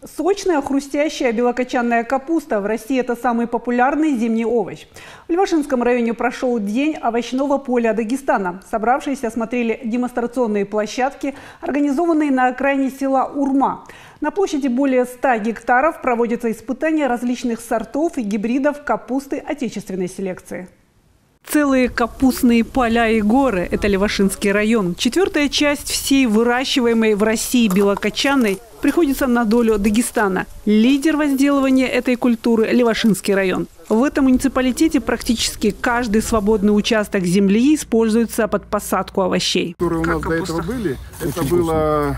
Сочная, хрустящая белокочанная капуста. В России это самый популярный зимний овощ. В Левашинском районе прошел день овощного поля Дагестана. Собравшиеся осмотрели демонстрационные площадки, организованные на окраине села Урма. На площади более 100 гектаров проводятся испытания различных сортов и гибридов капусты отечественной селекции. Целые капустные поля и горы – это Левашинский район. Четвертая часть всей выращиваемой в России белокочанной приходится на долю Дагестана. Лидер возделывания этой культуры – Левашинский район. В этом муниципалитете практически каждый свободный участок земли используется под посадку овощей. Которые у нас до этого были, это было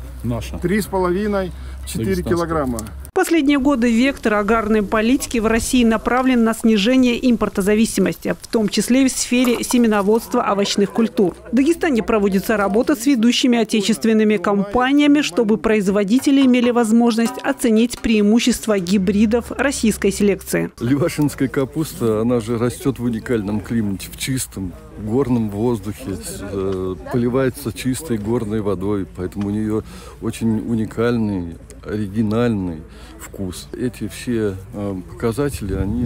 3,5-4 килограмма. В последние годы вектор аграрной политики в России направлен на снижение импортозависимости, в том числе и в сфере семеноводства овощных культур. В Дагестане проводится работа с ведущими отечественными компаниями, чтобы производители имели возможность оценить преимущества гибридов российской селекции. Левашинская капуста, она же растет в уникальном климате, в чистом горном воздухе, поливается чистой горной водой, поэтому у нее очень уникальный, оригинальный вкус. Эти все показатели, они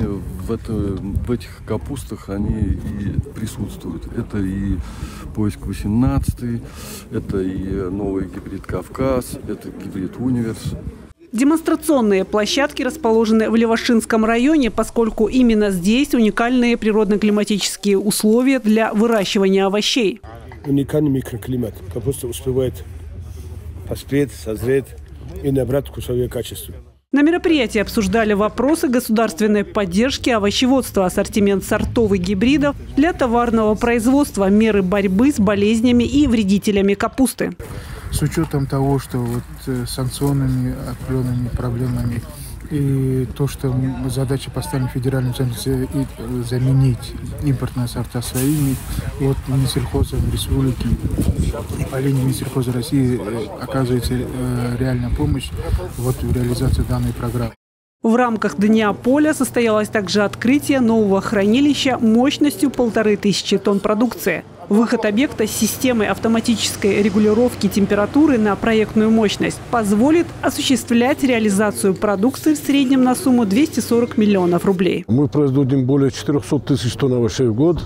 в этих капустах они и присутствуют. Это и поиск 18, это и новый гибрид Кавказ, это гибрид Универс. Демонстрационные площадки расположены в Левашинском районе, поскольку именно здесь уникальные природно-климатические условия для выращивания овощей. Уникальный микроклимат. Капуста успевает поспеть, созреть и набрать вкусовые качества. На мероприятии обсуждали вопросы государственной поддержки овощеводства, ассортимент сортов и гибридов для товарного производства, меры борьбы с болезнями и вредителями капусты. С учетом того, что санкционными определенными проблемами и то, что задача поставлена федеральным центром заменить импортные сорта своими, от Минсельхоза Республики и по линии Минсельхоза России оказывается реальная помощь в реализации данной программы. В рамках Дня поля состоялось также открытие нового хранилища мощностью 1500 тонн продукции. Выход объекта с системой автоматической регулировки температуры на проектную мощность позволит осуществлять реализацию продукции в среднем на сумму 240 миллионов рублей. Мы производим более 400 тысяч тонн овощей в год.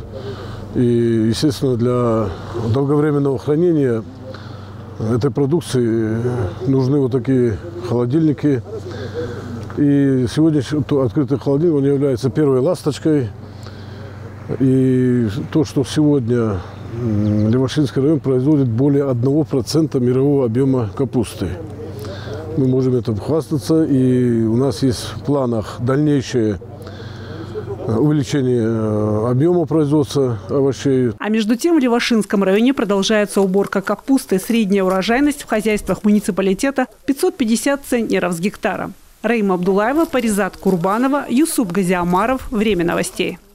И, естественно, для долговременного хранения этой продукции нужны вот такие холодильники. И сегодня открытый холодильник, он является первой ласточкой. И то, что сегодня Левашинский район производит более 1% мирового объема капусты. Мы можем этим хвастаться, и у нас есть в планах дальнейшее увеличение объема производства овощей. А между тем в Левашинском районе продолжается уборка капусты. Средняя урожайность в хозяйствах муниципалитета 550 центнеров с гектара. Раима Абдулаева, Паризат Курбанова, Юсуп Газиамаров. Время новостей.